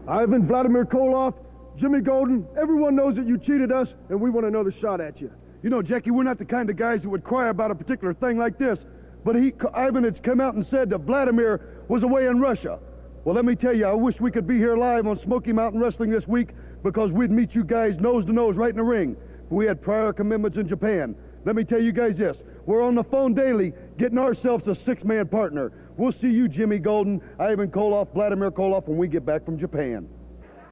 Ivan, Vladimir Koloff, Jimmy Golden, everyone knows that you cheated us, and we want another shot at you. You know, Jackie, we're not the kind of guys that would cry about a particular thing like this, but Ivan has come out and said that Vladimir was away in Russia. Well, let me tell you, I wish we could be here live on Smoky Mountain Wrestling this week, because we'd meet you guys nose to nose right in the ring. We had prior commitments in Japan. Let me tell you guys this, we're on the phone daily getting ourselves a six-man partner. We'll see you, Jimmy Golden, Ivan Koloff, Vladimir Koloff, when we get back from Japan.